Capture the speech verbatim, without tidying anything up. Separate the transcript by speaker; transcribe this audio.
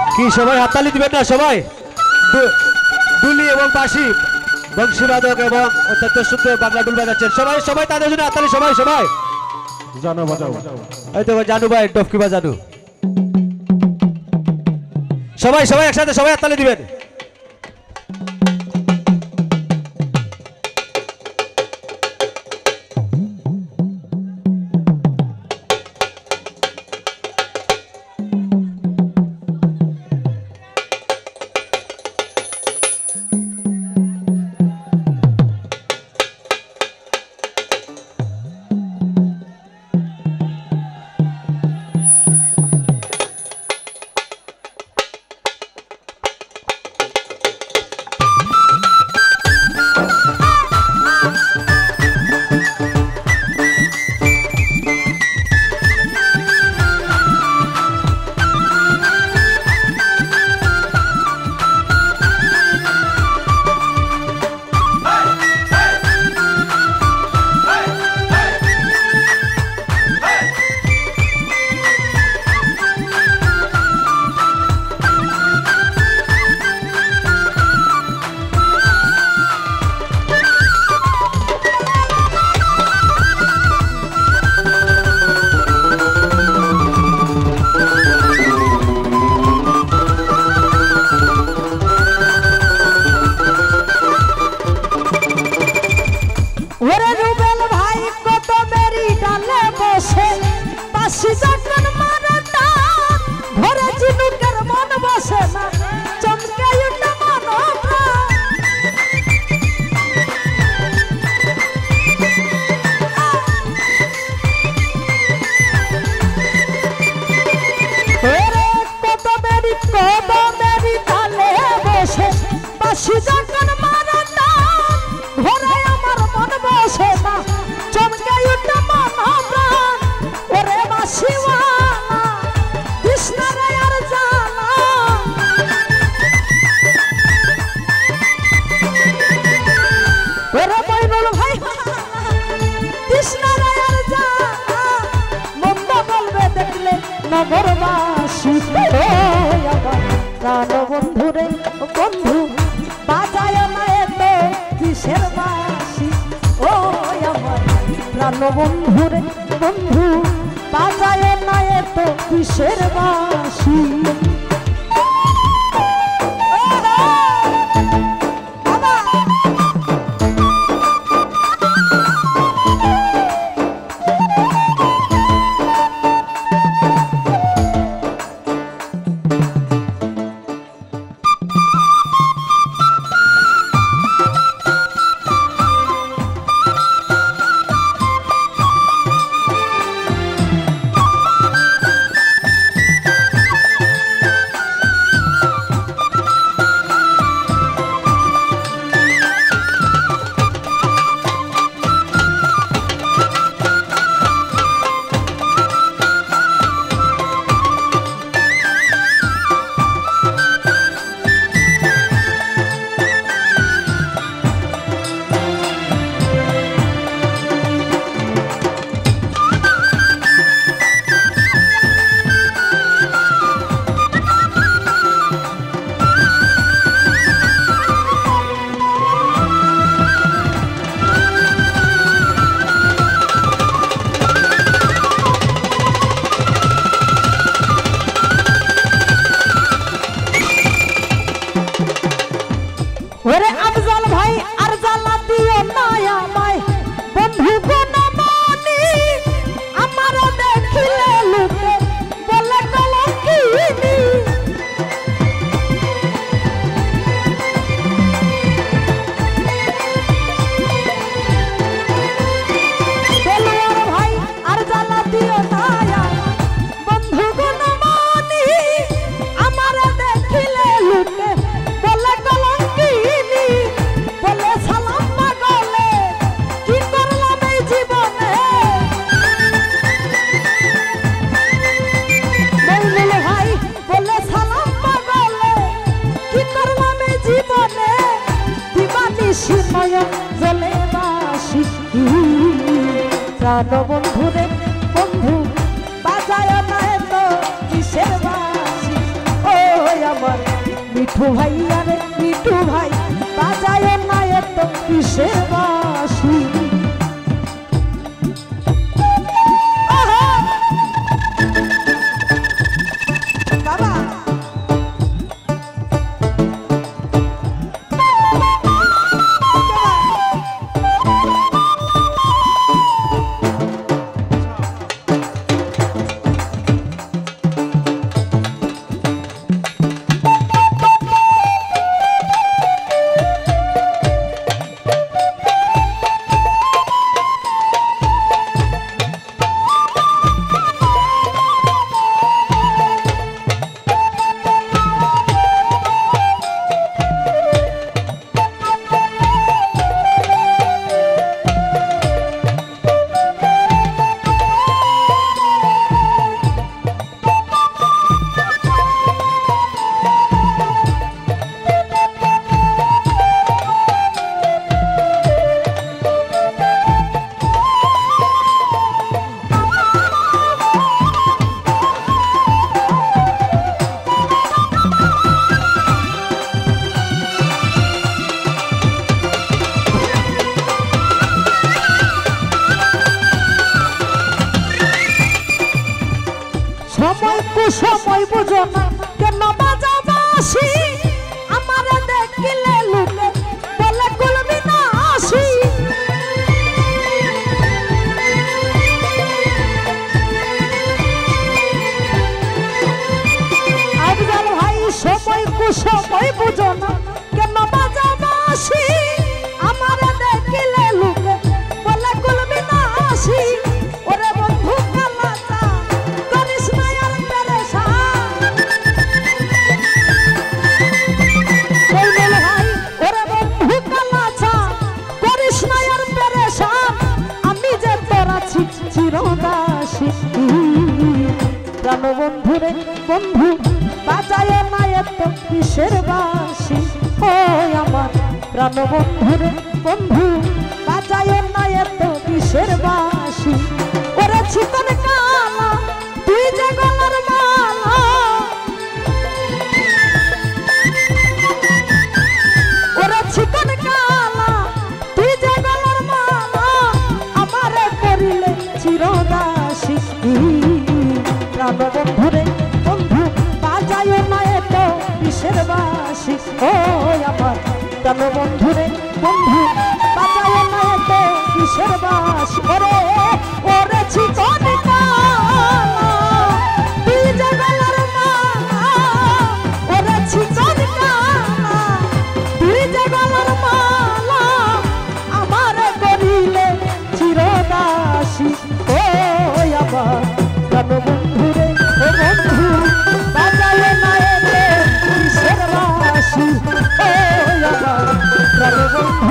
Speaker 1: কি সবাই হাততালি দিবেন না? সবাই দুলি এবং বাঁশি বংশীবাদক এবং অত্যন্ত সুন্দর বাংলা ডুল বাজাচ্ছেন সবাই সবাই তাদের জন্য হাততালি সবাই সবাই জানো বাজাও এই তো জানু ভাই ডফকি বাজানো সবাই সবাই একসাথে সবাই হাততালি দিবেন।
Speaker 2: নগরবাসী প্রাণ বন্ধু রে বন্ধু বাজায় না এত কিসের বাসি ও আমার প্রাণ বন্ধু রে বন্ধু বাজায় না এত কিসের বাসি। প্রাণ বন্ধু রে বন্ধু বাজায় না এত কিসের বাসি ও মিঠু ভাই আরে মিঠু ভাই বাজায় না এত কিসের বাঁশি আহা! বাবা সময় কু সময় বুঝো না কেন বাজা বাঁশি আমার দেখিলে লুকে বলে কুলবি না আসি আফজাল ভাই সময় কু সময় বুঝো না কেন বাজা বাঁশি আমার দেখিলে লুকে বলে কুলবি না আসি ওরে বন্ধু কালাচা করিস না আর পেরেশান বলবেন ভাই ওরে বন্ধু কালাচা করিস না আর পেরেশান আমি যে তোর আছি চিরদাসী প্রাণ বন্ধু রে বন্ধু বাজায় না এত কিসের বাঁশি ও আমার প্রাণ বন্ধু রে বন্ধু বাজায় না এত কিসের বাঁশি ওরে চিকন কালা তুই যে গলার মালা ওরে চিকন কালা তুই যে গলার মালা আমারে করিলে চিরদাসী প্রাণ বন্ধু রে বন্ধু বাজায় না এত কিসের বাঁশি ও আমার প্রাণ বন্ধু রে বন্ধু বাজায় না এত কিসের বাঁশি ওরে ওরে চিকন কালা তুই যে গলার মালা ওরে চিকন কালা তুই যে গলার মালা আমারে করিলে চিরদাসী ও আমার প্রাণ বন্ধু রে ও বন্ধু বাজায় না এত কিসের বাঁশি ও আমার প্রাণ বন্ধু